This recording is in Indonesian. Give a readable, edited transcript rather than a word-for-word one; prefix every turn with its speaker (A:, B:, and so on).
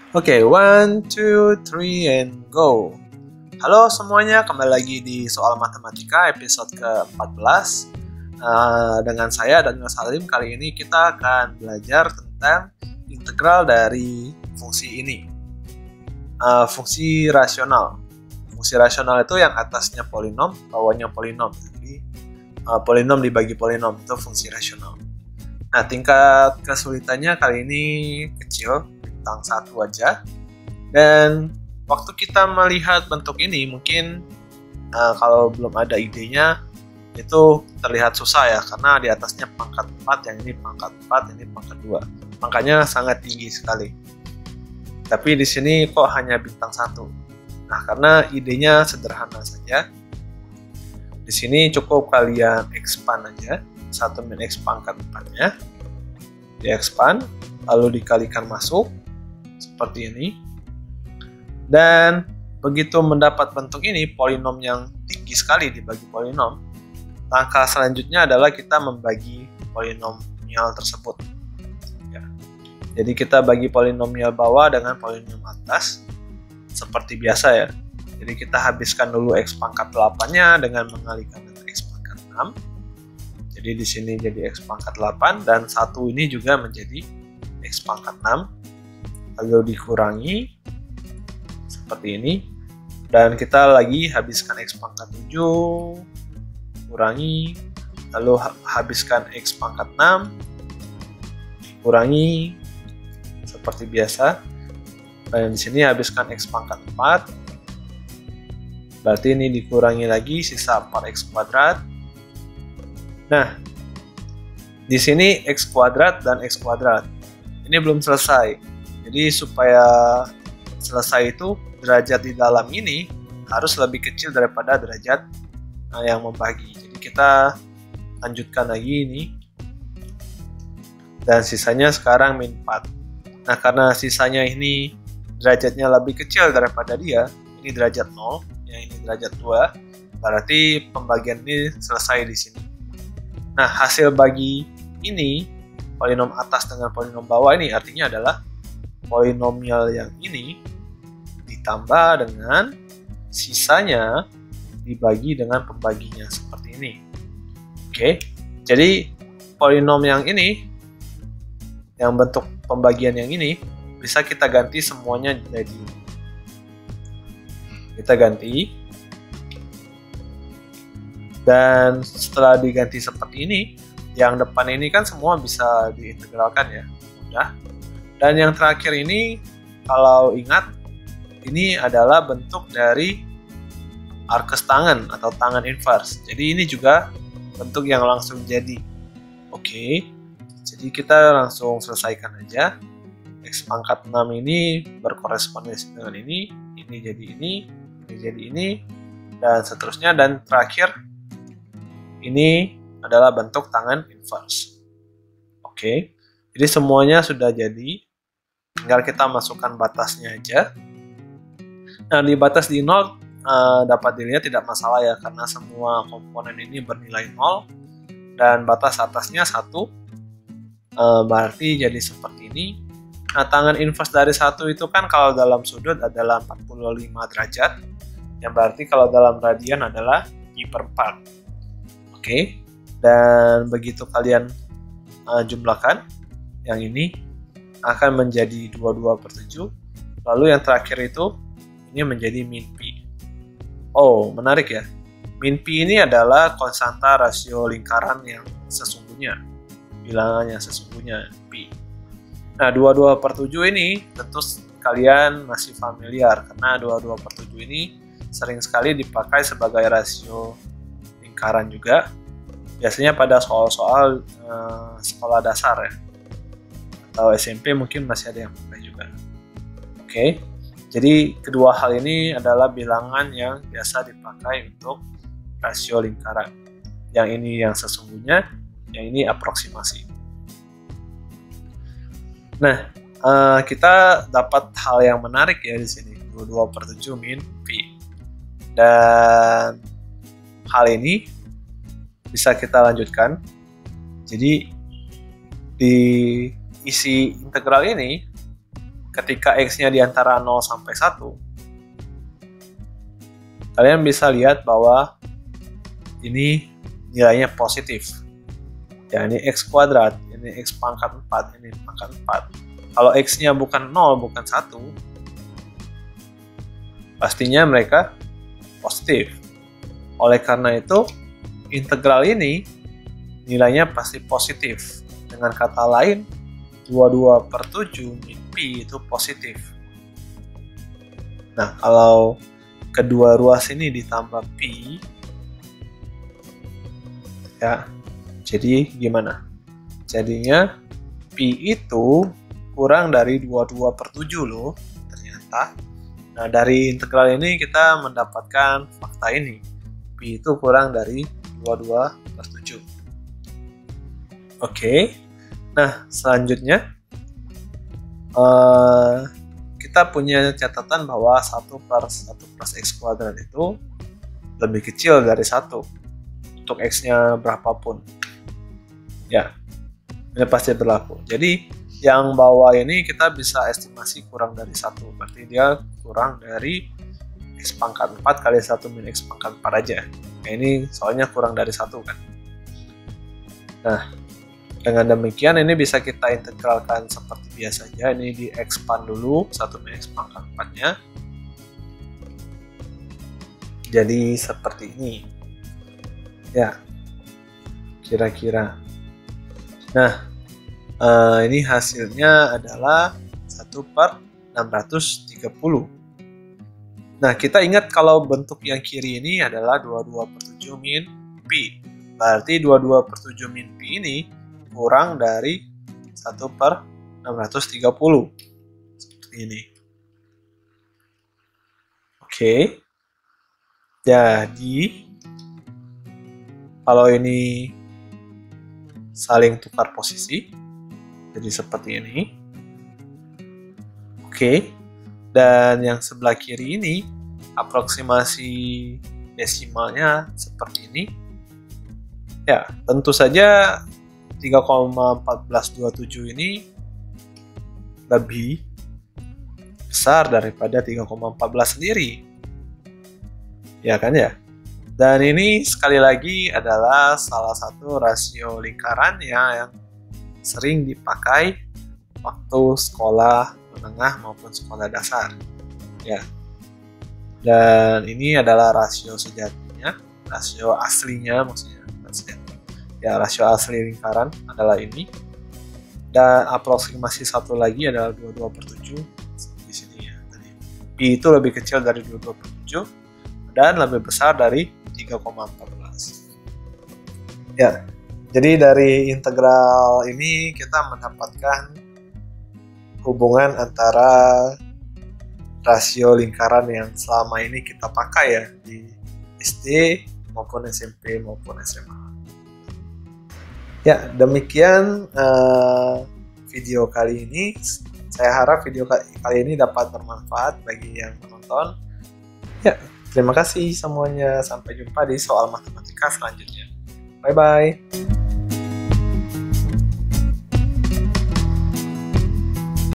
A: Oke, 1, 2, 3, and go. Halo semuanya, kembali lagi di Soal Matematika episode ke-14. Dengan saya Daniel Salim. Kali ini kita akan belajar tentang integral dari fungsi ini. Fungsi rasional. Fungsi rasional itu yang atasnya polinom, bawahnya polinom. Jadi polinom dibagi polinom itu fungsi rasional. Nah, tingkat kesulitannya kali ini kecil, bintang 1 aja. Dan waktu kita melihat bentuk ini mungkin kalau belum ada idenya itu terlihat susah ya, karena di atasnya pangkat 4, yang ini pangkat 4, ini pangkat 2. Makanya sangat tinggi sekali. Tapi di sini kok hanya bintang 1. Nah, karena idenya sederhana saja. Di sini cukup kalian expand aja 1 min x pangkat 4-nya. Di expand, lalu dikalikan masuk seperti ini. Dan begitu mendapat bentuk ini, polinom yang tinggi sekali dibagi polinom, langkah selanjutnya adalah kita membagi polinomial tersebut. Ya. Jadi kita bagi polinomial bawah dengan polinomial atas, seperti biasa ya. Jadi kita habiskan dulu x pangkat 8-nya dengan mengalikan dengan x pangkat 6. Jadi di sini jadi x pangkat 8, dan 1 ini juga menjadi x pangkat 6. Lalu dikurangi seperti ini, dan kita lagi habiskan x pangkat 7, kurangi, lalu habiskan x pangkat 6, kurangi seperti biasa, dan di sini habiskan x pangkat 4, berarti ini dikurangi lagi sisa 4x kuadrat. Nah, di sini x kuadrat dan x kuadrat ini belum selesai. Jadi supaya selesai itu derajat di dalam ini harus lebih kecil daripada derajat yang membagi. Jadi kita lanjutkan lagi ini. Dan sisanya sekarang min 4. Nah, karena sisanya ini derajatnya lebih kecil daripada dia, ini derajat 0, yang ini derajat 2, berarti pembagian ini selesai di sini. Nah, hasil bagi ini, polinom atas dengan polinom bawah ini artinya adalah polinomial yang ini ditambah dengan sisanya dibagi dengan pembaginya seperti ini. Oke, jadi polinom yang ini, yang bentuk pembagian yang ini, bisa kita ganti semuanya jadi. Kita ganti. Dan setelah diganti seperti ini, yang depan ini kan semua bisa diintegralkan ya, mudah. Dan yang terakhir ini, kalau ingat, ini adalah bentuk dari arkes tangen atau tangen inverse. Jadi ini juga bentuk yang langsung jadi. Oke, jadi kita langsung selesaikan aja. X pangkat 6 ini berkorespondensi dengan ini jadi ini jadi ini, dan seterusnya. Dan terakhir, ini adalah bentuk tangen inverse. Oke, jadi semuanya sudah jadi, tinggal kita masukkan batasnya aja. Nah, di batas di 0 dapat dilihat tidak masalah ya, karena semua komponen ini bernilai 0, dan batas atasnya 1, berarti jadi seperti ini. Nah, tangen inverse dari 1 itu kan kalau dalam sudut adalah 45 derajat, yang berarti kalau dalam radian adalah pi/4. Oke, dan begitu kalian jumlahkan, yang ini akan menjadi 22/7. Lalu yang terakhir itu, ini menjadi min pi. Oh, menarik ya. Min pi ini adalah konstanta rasio lingkaran yang sesungguhnya, bilangannya sesungguhnya pi. Nah, 22/7 ini tentu kalian masih familiar, karena 22/7 ini sering sekali dipakai sebagai rasio lingkaran juga, biasanya pada soal-soal sekolah dasar ya, atau SMP mungkin masih ada yang pakai juga. Oke, jadi kedua hal ini adalah bilangan yang biasa dipakai untuk rasio lingkaran. Yang ini yang sesungguhnya, yang ini aproksimasi. Nah, kita dapat hal yang menarik ya di sini, 22/7 min pi. Dan hal ini bisa kita lanjutkan. Jadi di isi integral ini ketika X-nya di antara 0 sampai 1, kalian bisa lihat bahwa ini nilainya positif. Ya, ini X kuadrat, ini X pangkat 4, ini pangkat 4. Kalau X-nya bukan 0, bukan 1, pastinya mereka positif. Oleh karena itu, integral ini nilainya pasti positif. Dengan kata lain, 22/7 min pi itu positif. Nah, kalau kedua ruas ini ditambah pi, ya, jadi gimana? Jadinya pi itu kurang dari 22/7 loh, ternyata. Nah, dari integral ini kita mendapatkan fakta ini. Pi itu kurang dari 22/7. Oke. Nah, selanjutnya kita punya catatan bahwa 1/1 plus X kuadrat itu lebih kecil dari 1 untuk X-nya berapapun. Ya, ini pasti berlaku. Jadi, yang bawah ini kita bisa estimasi kurang dari 1. Berarti dia kurang dari X pangkat 4 kali 1 min X pangkat 4 aja. Nah, ini soalnya kurang dari 1 kan. Nah, dengan demikian ini bisa kita integralkan seperti biasa aja. Ini di expand dulu 1 min X pangkat 4-nya. Jadi seperti ini. Ya, kira-kira. Nah, ini hasilnya adalah 1/630. Nah, kita ingat kalau bentuk yang kiri ini adalah 22/7 min pi. Berarti 22/7 min pi ini kurang dari 1/630. Seperti ini. Oke. Jadi, kalau ini saling tukar posisi, jadi seperti ini. Oke. Dan yang sebelah kiri ini, aproksimasi desimalnya seperti ini. Ya, tentu saja 3,1427 ini lebih besar daripada 3,14 sendiri. Ya kan ya? Dan ini sekali lagi adalah salah satu rasio lingkaran yang sering dipakai waktu sekolah menengah maupun sekolah dasar. Ya. Dan ini adalah rasio sejatinya, rasio aslinya maksudnya. Ya, rasio asli lingkaran adalah ini. Dan aproksimasi satu lagi adalah 22/7 di sini ya. Tadi. Pi itu lebih kecil dari 22/7 dan lebih besar dari 3,14. Ya, jadi dari integral ini kita mendapatkan hubungan antara rasio lingkaran yang selama ini kita pakai ya di SD maupun SMP maupun SMA. Ya, demikian video kali ini. Saya harap video kali ini dapat bermanfaat bagi yang menonton. Ya, terima kasih semuanya. Sampai jumpa di soal matematika selanjutnya. Bye-bye.